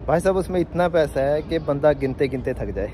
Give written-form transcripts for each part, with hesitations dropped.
भाई साहब उसमें इतना पैसा है कि बंदा गिनते गिनते थक जाए।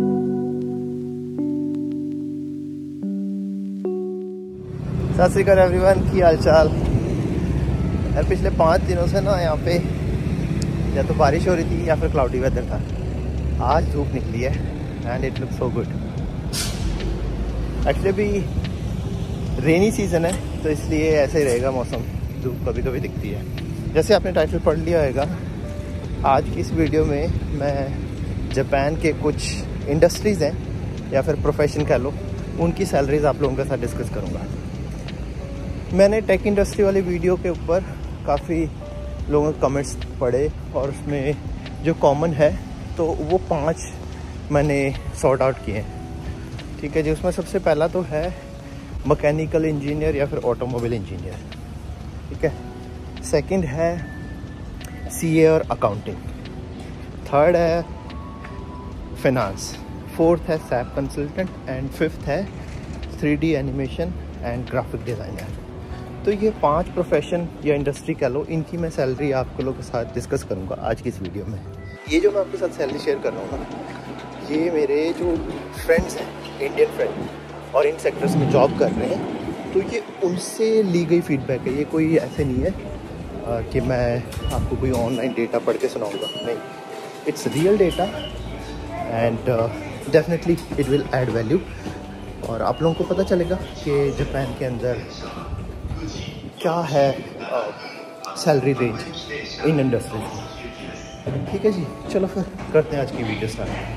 सत श्री अकाल एवरीवन, की हाल चाल यार। पिछले 5 दिनों से ना यहाँ पे या तो बारिश हो रही थी या फिर क्लाउडी वेदर था। आज धूप निकली है and it looks so good. Actually अभी रेनी सीजन है तो इसलिए ऐसे ही रहेगा मौसम, धूप कभी कभी दिखती है। जैसे आपने टाइटल पढ़ लिया होगा, आज की इस वीडियो में मैं जापान के कुछ इंडस्ट्रीज़ हैं या फिर प्रोफेशन कह लो, उनकी सैलरीज आप लोगों के साथ डिस्कस करूँगा। मैंने टेक इंडस्ट्री वाली वीडियो के ऊपर काफ़ी लोगों के कमेंट्स पढ़े और उसमें जो कॉमन है तो वो 5 मैंने सॉर्ट आउट किए हैं। ठीक है जी। उसमें सबसे पहला तो है मैकेनिकल इंजीनियर या फिर ऑटोमोबाइल इंजीनियर। ठीक है। सेकंड है सीए और अकाउंटिंग। थर्ड है फाइनेंस। फोर्थ है सैप कंसल्टेंट एंड फिफ्थ है 3D animation and graphic designer. तो ये 5 प्रोफेशन या इंडस्ट्री कह लो, इनकी मैं सैलरी आप लोगों के साथ डिस्कस करूँगा आज की इस वीडियो में। ये जो मैं आपके साथ सैलरी शेयर कर रहा हूँ ना, ये मेरे जो फ्रेंड्स हैं, इंडियन फ्रेंड और इन सेक्टर्स में जॉब कर रहे हैं, तो ये उनसे ली गई फीडबैक है। ये कोई ऐसे नहीं है कि मैं आपको कोई ऑनलाइन डेटा पढ़ के सुनाऊँगा, नहीं। It's real data and definitely it will add value. और आप लोगों को पता चलेगा कि जापान के अंदर क्या है सैलरी रेंज इन इंडस्ट्री में। ठीक है जी, चलो फिर करते हैं आज की वीडियो स्टार्ट।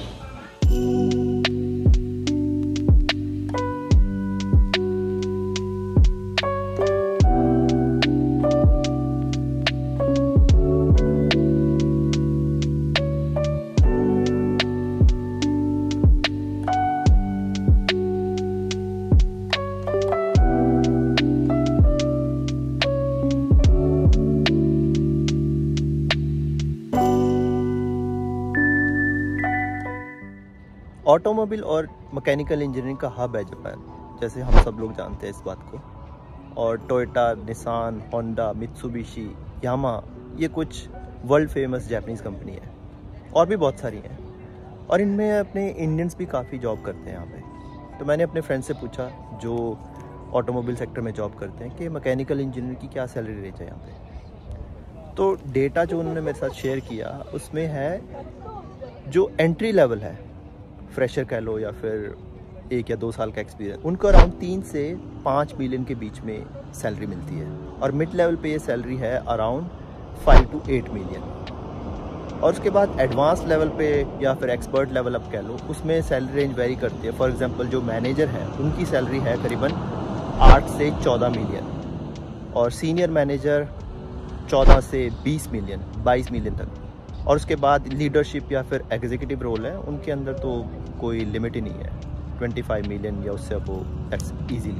ऑटोमोबाइल और मैकेनिकल इंजीनियरिंग का हब है जापान, जैसे हम सब लोग जानते हैं इस बात को। और Toyota, Nissan, Honda, Mitsubishi, Yamaha, ये कुछ वर्ल्ड फेमस जापानीज़ कंपनी है और भी बहुत सारी हैं। और इनमें अपने इंडियंस भी काफ़ी जॉब करते हैं यहाँ पे। तो मैंने अपने फ्रेंड से पूछा जो ऑटोमोबाइल सेक्टर में जॉब करते हैं कि मैकेनिकल इंजीनियर की क्या सैलरी रेंज है यहाँ पे। तो डेटा जो उन्होंने मेरे साथ शेयर किया उसमें है जो एंट्री लेवल है, फ्रेशर कह लो या फिर 1 या 2 साल का एक्सपीरियंस, उनको अराउंड 3 से 5 मिलियन के बीच में सैलरी मिलती है। और मिड लेवल पे ये सैलरी है अराउंड 5 to 8 मिलियन। और उसके बाद एडवांस लेवल पे या फिर एक्सपर्ट लेवल अप कह लो, उसमें सैलरी रेंज वेरी करती है। फॉर एग्जांपल जो मैनेजर है उनकी सैलरी है करीबन 8 से 14 मिलियन और सीनियर मैनेजर 14 से 20 मिलियन, 22 मिलियन तक। और उसके बाद लीडरशिप या फिर एग्जीक्यूटिव रोल है, उनके अंदर तो कोई लिमिट ही नहीं है, 25 मिलियन या उससे अब वो दैट्स ईजीली।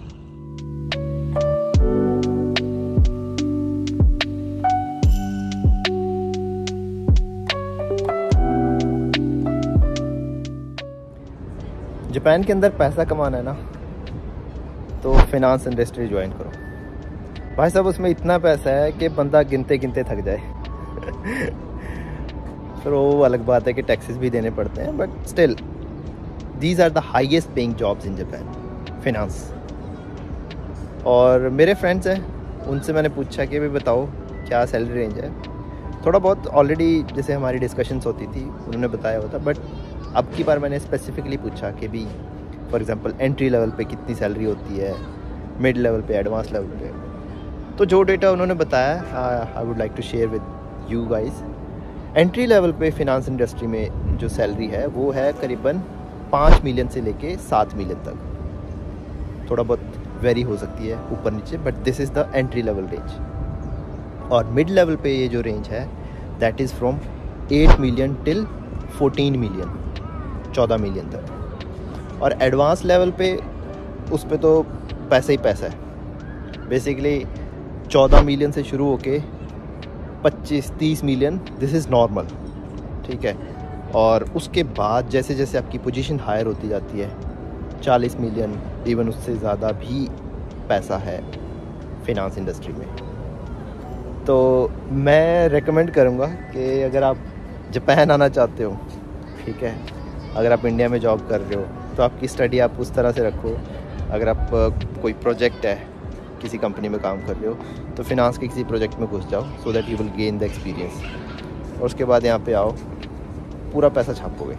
जापान के अंदर पैसा कमाना है ना, तो फाइनेंस इंडस्ट्री ज्वाइन करो। भाई साहब उसमें इतना पैसा है कि बंदा गिनते गिनते थक जाए। फिर वो अलग बात है कि टैक्सेस भी देने पड़ते हैं, but still these are the highest paying jobs in Japan, finance. और मेरे फ्रेंड्स हैं, उनसे मैंने पूछा कि भाई बताओ क्या सैलरी रेंज है। थोड़ा बहुत ऑलरेडी जैसे हमारी डिस्कशंस होती थी उन्होंने बताया हुआ था, बट अब की बार मैंने स्पेसिफिकली पूछा कि भी फॉर एग्जांपल एंट्री लेवल पे कितनी सैलरी होती है, मिड लेवल पे, एडवांस लेवल पे। तो जो डेटा उन्होंने बताया I would like to share with you guys. Entry level पे फिनांस इंडस्ट्री में जो सैलरी है वो है करीबन 5 मिलियन से लेके 7 मिलियन तक। थोड़ा बहुत वेरी हो सकती है ऊपर नीचे, but this is the entry level range. और मिड लेवल पे ये जो रेंज है that is from 8 million till 14 million, 14 million तक। और एडवांस लेवल पे उस पे तो पैसा ही पैसा है। बेसिकली 14 मिलियन से शुरू होके 25-30 मिलियन, दिस इज़ नॉर्मल। ठीक है। और उसके बाद जैसे जैसे आपकी पोजीशन हायर होती जाती है, 40 मिलियन इवन उससे ज़्यादा भी पैसा है फिनांस इंडस्ट्री में। तो मैं रेकमेंड करूँगा कि अगर आप जापान आना चाहते हो, ठीक है, अगर आप इंडिया में जॉब कर रहे हो तो आपकी स्टडी आप उस तरह से रखो। अगर आप कोई प्रोजेक्ट है, किसी कंपनी में काम कर रहे हो, तो फिनांस के किसी प्रोजेक्ट में घुस जाओ, so that you will gain the experience. और उसके बाद यहाँ पे आओ, पूरा पैसा छापोगे।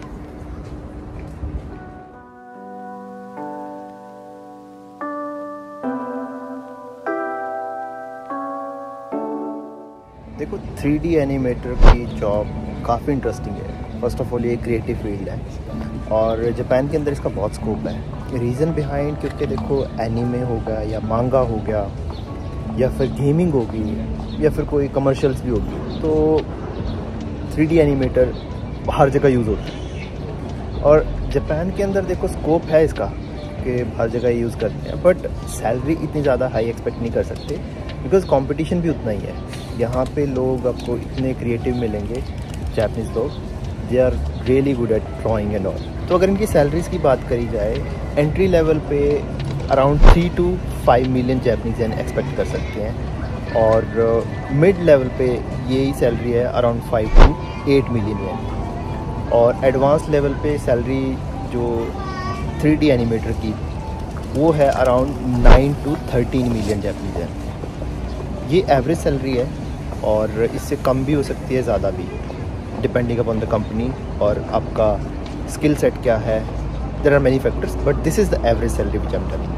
देखो 3D एनिमेटर की जॉब काफ़ी इंटरेस्टिंग है। फर्स्ट ऑफ ऑल ये क्रिएटिव फील्ड है और जापान के अंदर इसका बहुत स्कोप है। रीज़न बिहाइंड, क्योंकि देखो एनीमे हो गया या मांगा हो गया या फिर गेमिंग होगी या फिर कोई कमर्शियल्स भी होगी, तो 3D एनिमेटर हर जगह यूज़ होता है। और जापान के अंदर देखो स्कोप है इसका कि हर जगह यूज़ करते हैं, बट सैलरी इतनी ज़्यादा हाई एक्सपेक्ट नहीं कर सकते बिकॉज कंपटीशन भी उतना ही है। यहाँ पे लोग आपको इतने क्रिएटिव मिलेंगे, जापानीज़ लोग, they are really good at drawing and all. तो अगर इनकी सैलरीज़ की बात करी जाए, एंट्री लेवल पे around 3 to 5 million Japanese yen expect कर सकते हैं और मिड लेवल पे यही सैलरी है अराउंड 5 to 8 मिलियन येन। और एडवांस लेवल पे सैलरी जो 3D एनिमेटर की वो है around 9 to 13 million Japanese yen. ये एवरेज सैलरी है और इससे कम भी हो सकती है, ज़्यादा भी, डिपेंडिंग अपॉन द कंपनी और आपका स्किल सेट क्या है। There are many factors, but this is the average salary which I am telling.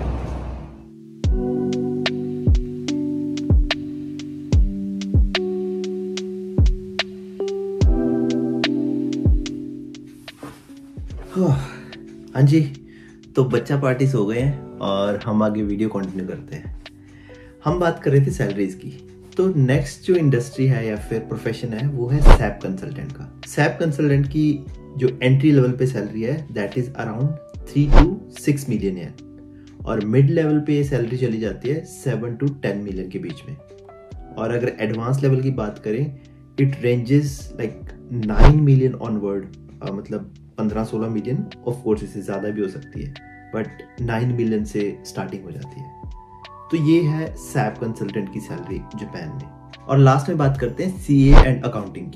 हाँ जी, तो बच्चा पार्टीज हो गए हैं और हम आगे वीडियो कंटिन्यू करते हैं। हम बात कर रहे थे सैलरीज की, तो नेक्स्ट जो इंडस्ट्री है या फिर प्रोफेशन है वो है सैप कंसल्टेंट का। सैप कंसल्टेंट की जो एंट्री लेवल पे सैलरी है that is around 3 to 6 million है और मिड लेवल पे ये सैलरी चली जाती है 7 to 10 मिलियन के बीच में। और अगर एडवांस लेवल की बात करें, it ranges like 9 million onward, मतलब 15-16 मिलियन। ऑफ कोर्स इससे ज़्यादा भी हो सकती है, बट 9 मिलियन से स्टार्टिंग हो जाती है। तो ये है सैप कंसल्टेंट की सैलरी जापान में। और लास्ट में बात करते हैं सीए एंड अकाउंटिंग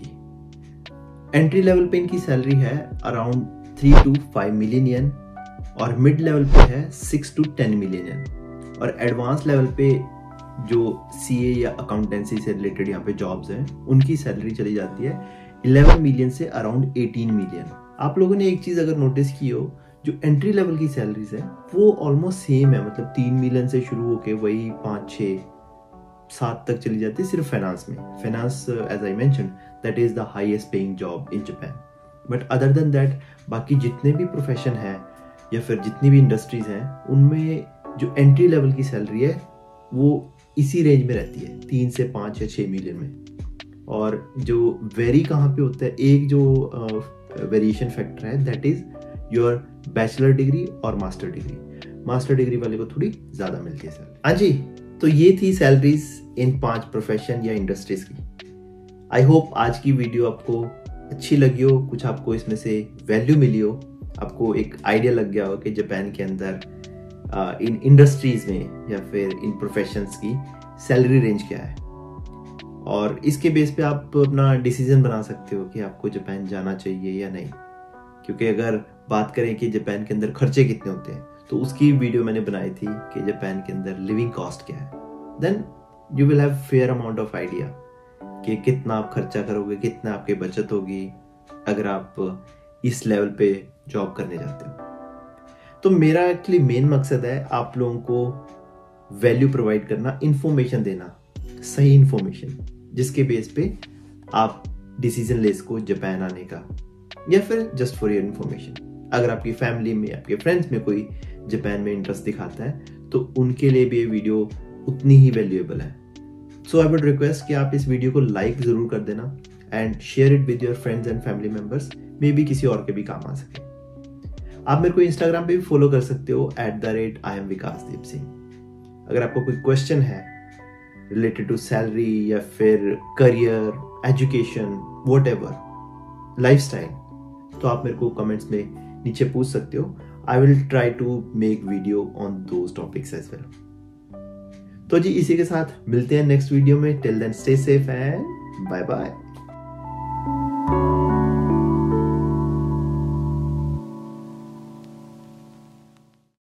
की। एंट्री लेवल पे इनकी सैलरी है अराउंड 3 to 5 मिलियन येन और मिड लेवल पे है 6 to 10 मिलियन येन। और एडवांस लेवल पे जो सीए या अकाउंटेंसी से रिलेटेड यहाँ पे जॉब्स हैं उनकी सैलरी चली जाती है 11 मिलियन से अराउंड 18 मिलियन। आप लोगों ने एक चीज अगर नोटिस की हो, जो एंट्री लेवल की सैलरीज है वो ऑलमोस्ट सेम है, मतलब 3 मिलियन से शुरू होके वही 5, 6, 7 तक चली जाती है सिर्फ फाइनेंस में। Finance, as I mention, that is the highest paying job in Japan. But other than that बाकी जितने भी प्रोफेशन है या फिर जितनी भी इंडस्ट्रीज हैं उनमें जो एंट्री लेवल की सैलरी है वो इसी रेंज में रहती है, 3 से 5 या 6 मिलियन में। और जो वेरी कहाँ पे होता है, एक जो वेरिएशन फैक्टर है that is your bachelor degree और मास्टर डिग्री। मास्टर डिग्री वाले को थोड़ी ज्यादा मिलती है सैलरी। हाँ जी, तो ये थी सैलरीज इन 5 प्रोफेशन या इंडस्ट्रीज की। आई होप आज की वीडियो आपको अच्छी लगी हो, कुछ आपको इसमें से वैल्यू मिली हो, आपको एक आइडिया लग गया हो कि जापान के अंदर इन इंडस्ट्रीज में या फिर इन प्रोफेशंस की सैलरी रेंज क्या है। और इसके बेस पे आप अपना डिसीजन बना सकते हो कि आपको जापान जाना चाहिए या नहीं। क्योंकि अगर बात करें कि जापान के अंदर खर्चे कितने होते हैं, तो उसकी वीडियो मैंने बनाई थी कि जापान के अंदर लिविंग कॉस्ट क्या है। Then you will have fair amount of idea कि कितना आप खर्चा करोगे, कितना आपकी बचत होगी अगर आप इस लेवल पे जॉब करने जाते हो। तो मेरा एक्चुअली मेन मकसद है आप लोगों को वैल्यू प्रोवाइड करना, इंफॉर्मेशन देना, सही इंफॉर्मेशन जिसके बेस पे आप डिसीजन ले सको जापान आने का, या फिर जस्ट फॉर योर इंफॉर्मेशन। अगर आपकी फैमिली में, आपके फ्रेंड्स में कोई जापान में इंटरेस्ट दिखाता है तो उनके लिए भी ये वीडियो उतनी ही वैल्यूएबल है। सो आई वुड रिक्वेस्ट कि आप इस वीडियो को लाइक जरूर कर देना and share it with your friends and family members, maybe किसी और के भी काम आ सके। आप मेरे को इंस्टाग्राम पे भी फॉलो कर सकते हो @IamVikasdeep Singh। अगर आपको कोई क्वेश्चन है रिलेटेड टू सैलरी या फिर करियर, एजुकेशन, व्हाटएवर, लाइफस्टाइल, तो आप मेरे को कमेंट्स में नीचे पूछ सकते हो। I will try to make video on those topics as well. तो जी इसी के साथ मिलते हैं नेक्स्ट वीडियो में। Till then stay safe and bye bye.